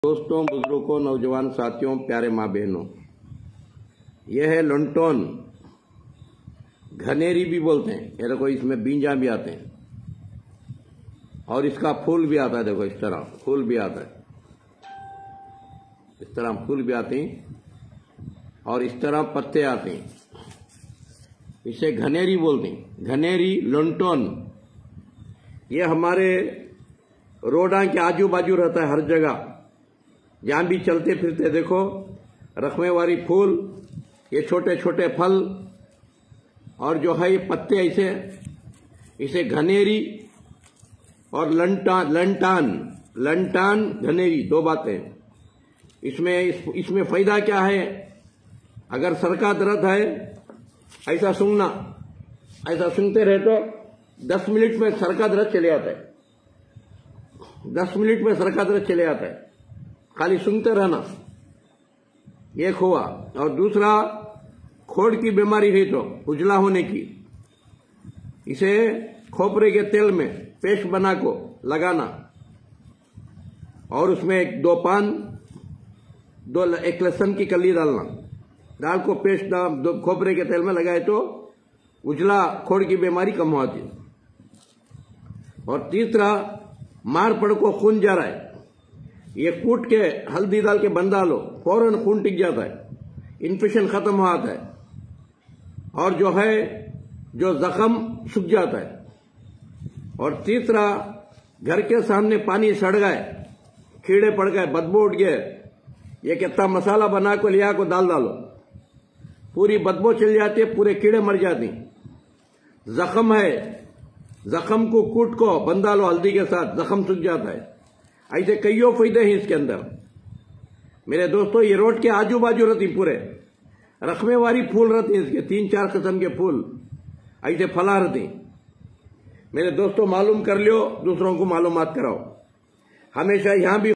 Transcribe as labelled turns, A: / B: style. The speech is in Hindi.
A: दोस्तों, बुजुर्गों, नौजवान साथियों, प्यारे माँ बहनों, यह है लंटोन। घनेरी भी बोलते हैं। ये देखो, इसमें बीजा भी आते हैं और इसका फूल भी आता है। देखो, इस तरह फूल भी आता है, इस तरह फूल भी आते हैं और इस तरह पत्ते आते हैं। इसे घनेरी बोलते हैं। घनेरी, लंटोन। ये हमारे रोडा के आजू बाजू रहता है, हर जगह जहां भी चलते फिरते देखो रखमेवारी फूल, ये छोटे छोटे फल और जो है ये पत्ते ऐसे, इसे घनेरी और लंटान घनेरी, दो बातें। इसमें फायदा क्या है? अगर सर का दर्द है, ऐसा सूंघना, ऐसा सूंघते रहे तो 10 मिनट में सर का दर्द चले आता है। 10 मिनट में सर का दर्द चले आता है, खाली सूंघते रहना। एक हुआ। और दूसरा, खोड़ की बीमारी है तो उजला होने की, इसे खोपरे के तेल में पेस्ट बना को लगाना और उसमें एक लहसुन की कली डालना, डाल को पेस्ट खोपरे के तेल में लगाए तो उजला खोड़ की बीमारी कम होती है। और तीसरा, मार पड़ को खून जा रहा है, ये कूट के हल्दी डाल के बंधा लो, फौरन खून टिक जाता है, इन्फेक्शन खत्म हो जाता है और जो है जो जख्म सूख जाता है। और तीसरा, घर के सामने पानी सड़ गए, कीड़े पड़ गए, बदबू उठ गए, ये कितना मसाला बना को लिया को डाल डालो, पूरी बदबू चल जाती है, पूरे कीड़े मर जाते हैं। जख्म है, जख्म को कूट को बंधा लो हल्दी के साथ, जख्म सूख जाता है। ऐसे कईयों फायदे हैं इसके अंदर। मेरे दोस्तों, ये रोड के आजू बाजू रहती, पूरे रखमेवारी फूल रहते हैं, इसके 3-4 किस्म के फूल ऐसे फला रहती। मेरे दोस्तों, मालूम कर लियो, दूसरों को मालूमात कराओ। हमेशा यहां भी